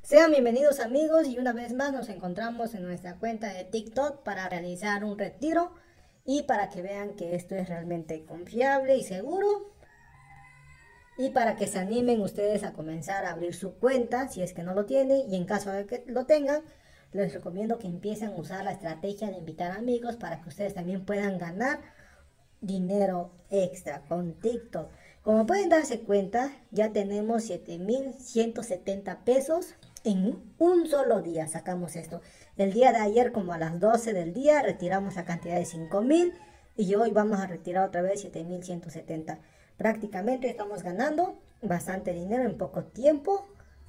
Sean bienvenidos amigos y una vez más nos encontramos en nuestra cuenta de TikTok para realizar un retiro y para que vean que esto es realmente confiable y seguro y para que se animen ustedes a comenzar a abrir su cuenta si es que no lo tienen y en caso de que lo tengan les recomiendo que empiecen a usar la estrategia de invitar amigos para que ustedes también puedan ganar dinero extra con TikTok. Como pueden darse cuenta, ya tenemos 7,170 pesos en un solo día. Sacamos esto. El día de ayer, como a las 12 del día, retiramos la cantidad de 5,000 y hoy vamos a retirar otra vez 7,170. Prácticamente estamos ganando bastante dinero en poco tiempo.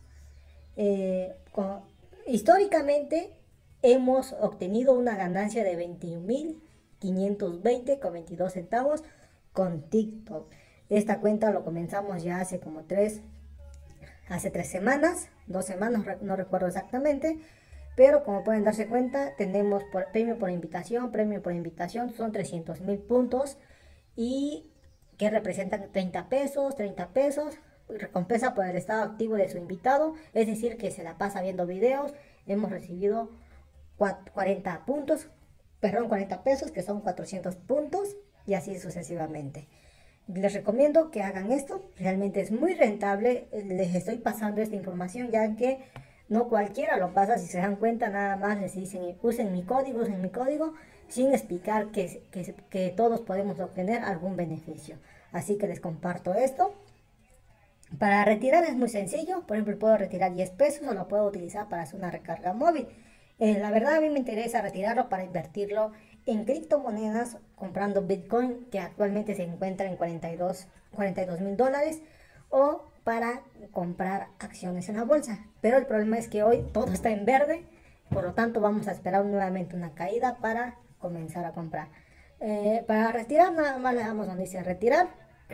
Históricamente hemos obtenido una ganancia de 21,520 con 22 centavos con TikTok. Esta cuenta lo comenzamos ya hace como hace 3 semanas, 2 semanas, no recuerdo exactamente. Pero como pueden darse cuenta, tenemos premio por invitación, son 300,000 puntos y que representan 30 pesos, recompensa por el estado activo de su invitado, es decir, que se la pasa viendo videos. Hemos recibido 40 pesos, que son 400 puntos y así sucesivamente. Les recomiendo que hagan esto, realmente es muy rentable. Les estoy pasando esta información ya que no cualquiera lo pasa. Si se dan cuenta, nada más les dicen usen mi código, sin explicar que todos podemos obtener algún beneficio. Así que les comparto esto. Para retirar es muy sencillo. Por ejemplo, puedo retirar 10 pesos o lo puedo utilizar para hacer una recarga móvil. La verdad, a mí me interesa retirarlo para invertirlo en criptomonedas, comprando Bitcoin, que actualmente se encuentra en 42,000 dólares, o para comprar acciones en la bolsa. Pero el problema es que hoy todo está en verde, por lo tanto vamos a esperar nuevamente una caída para comenzar a comprar. Para retirar, nada más le damos donde dice retirar.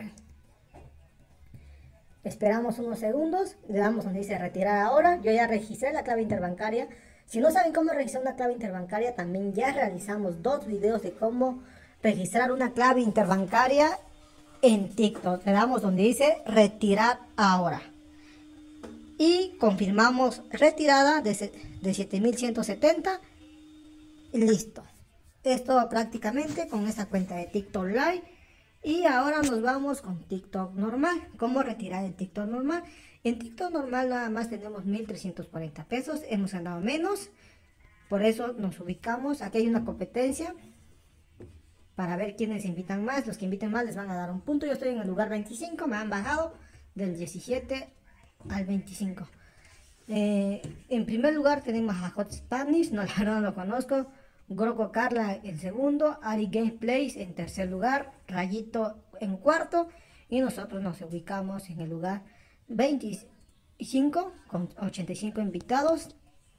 Esperamos unos segundos, le damos donde dice retirar ahora. Yo ya registré la clave interbancaria. Si no saben cómo registrar una clave interbancaria, también ya realizamos 2 videos de cómo registrar una clave interbancaria en TikTok. Le damos donde dice retirar ahora y confirmamos retirada de 7,170 y listo. Esto prácticamente con esta cuenta de TikTok Live. Y ahora nos vamos con TikTok normal. ¿Cómo retirar el TikTok normal? En TikTok normal nada más tenemos 1,340 pesos. Hemos ganado menos. Por eso nos ubicamos. Aquí hay una competencia para ver quiénes invitan más. Los que inviten más les van a dar un punto. Yo estoy en el lugar 25. Me han bajado del 17 al 25. En primer lugar tenemos a Hot Spanish. No, la verdad no lo conozco. Groco Carla en segundo, Ari Gameplays en tercer lugar, Rayito en cuarto y nosotros nos ubicamos en el lugar 25 con 85 invitados.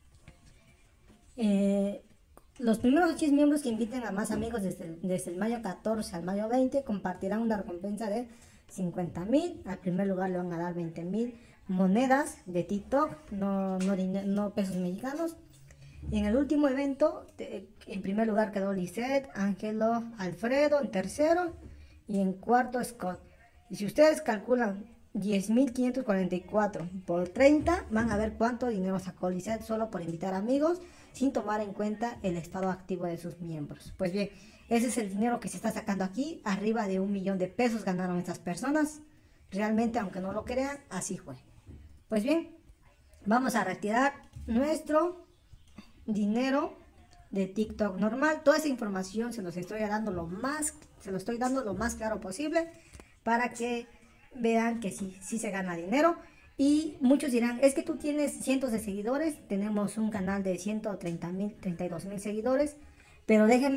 Los primeros 10 miembros que inviten a más amigos desde el mayo 14 al mayo 20 compartirán una recompensa de 50,000. Al primer lugar le van a dar 20,000 monedas de TikTok, no pesos mexicanos. En el último evento, en primer lugar quedó Lisette, Ángelo, Alfredo en tercero y en cuarto Scott. Y si ustedes calculan 10,544 por 30, van a ver cuánto dinero sacó Lisette solo por invitar amigos, sin tomar en cuenta el estado activo de sus miembros. Pues bien, ese es el dinero que se está sacando aquí. Arriba de 1,000,000 de pesos ganaron estas personas. Realmente, aunque no lo crean, así fue. Pues bien, vamos a retirar nuestro dinero de TikTok normal. Toda esa información se los estoy dando lo más claro posible para que vean que sí se gana dinero. Y muchos dirán, es que tú tienes cientos de seguidores. Tenemos un canal de 132,000 seguidores, pero déjame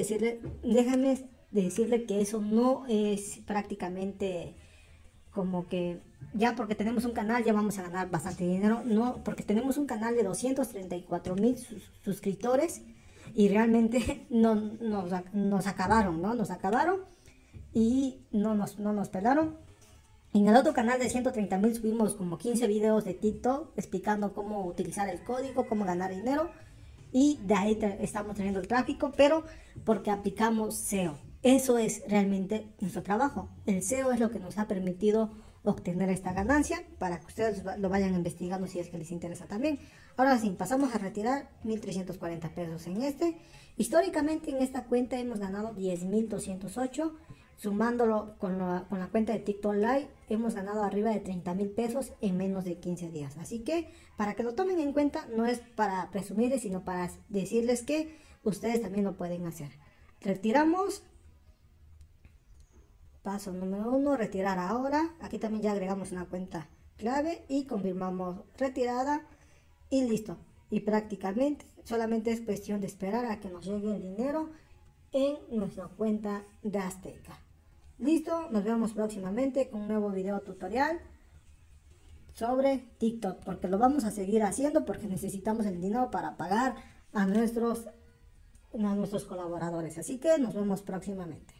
decirle que eso no es prácticamente como que ya porque tenemos un canal ya vamos a ganar bastante dinero. No, porque tenemos un canal de 234,000 suscriptores y realmente nos acabaron, ¿no? Nos acabaron y no nos pelaron. En el otro canal de 130,000 subimos como 15 videos de TikTok explicando cómo utilizar el código, cómo ganar dinero, y de ahí estamos teniendo el tráfico, pero porque aplicamos SEO. Eso es realmente nuestro trabajo. El SEO es lo que nos ha permitido obtener esta ganancia, para que ustedes lo vayan investigando si es que les interesa también. Ahora sí, pasamos a retirar 1.340 pesos en este. Históricamente en esta cuenta hemos ganado 10.208. Sumándolo con la cuenta de TikTok Live, hemos ganado arriba de 30.000 pesos en menos de 15 días. Así que para que lo tomen en cuenta, no es para presumirles, sino para decirles que ustedes también lo pueden hacer. Retiramos. Paso número 1, retirar ahora. Aquí también ya agregamos una cuenta clave y confirmamos retirada y listo. Y prácticamente solamente es cuestión de esperar a que nos llegue el dinero en nuestra cuenta de Azteca. Listo, nos vemos próximamente con un nuevo video tutorial sobre TikTok, porque lo vamos a seguir haciendo porque necesitamos el dinero para pagar a nuestros colaboradores. Así que nos vemos próximamente.